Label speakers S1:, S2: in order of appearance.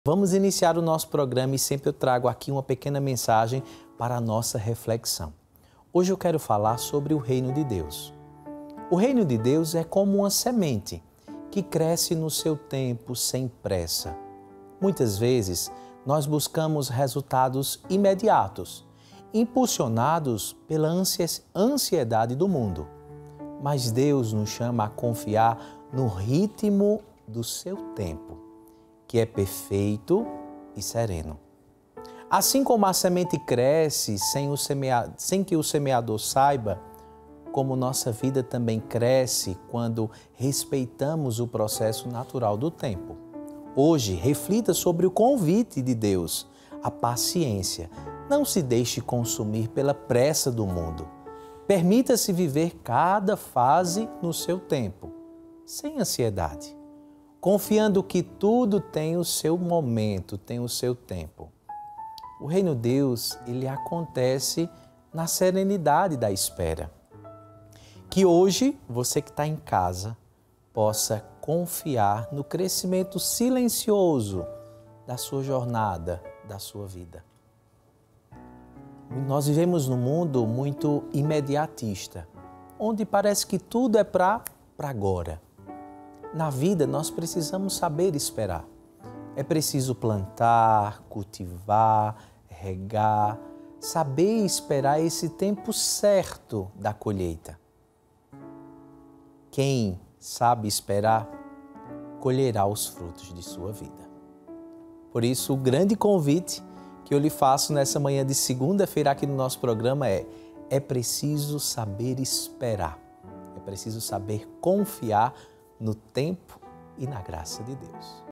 S1: Vamos iniciar o nosso programa e sempre eu trago aqui uma pequena mensagem para a nossa reflexão. Hoje eu quero falar sobre o reino de Deus. O reino de Deus é como uma semente que cresce no seu tempo sem pressa. Muitas vezes nós buscamos resultados imediatos, impulsionados pela ansiedade do mundo. Mas Deus nos chama a confiar no ritmo do seu tempo, que é perfeito e sereno. Assim como a semente cresce sem que o semeador saiba, como nossa vida também cresce quando respeitamos o processo natural do tempo. Hoje, reflita sobre o convite de Deus, a paciência. Não se deixe consumir pela pressa do mundo. Permita-se viver cada fase no seu tempo, sem ansiedade, confiando que tudo tem o seu momento, tem o seu tempo. O reino de Deus, ele acontece na serenidade da espera. Que hoje, você que está em casa, possa confiar no crescimento silencioso da sua jornada, da sua vida. Nós vivemos num mundo muito imediatista, onde parece que tudo é para agora. Na vida, nós precisamos saber esperar. É preciso plantar, cultivar, regar, saber esperar esse tempo certo da colheita. Quem sabe esperar, colherá os frutos de sua vida. Por isso, o grande convite que eu lhe faço nessa manhã de segunda-feira aqui no nosso programa é preciso saber esperar. É preciso saber confiar no tempo e na graça de Deus.